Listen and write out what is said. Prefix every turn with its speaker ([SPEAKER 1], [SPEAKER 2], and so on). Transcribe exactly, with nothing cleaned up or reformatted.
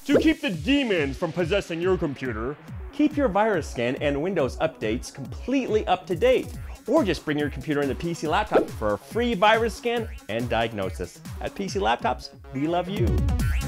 [SPEAKER 1] To keep the demons from possessing your computer, keep your virus scan and Windows updates completely up to date. Or just bring your computer into P C Laptop for a free virus scan and diagnosis. At P C Laptops, we love you.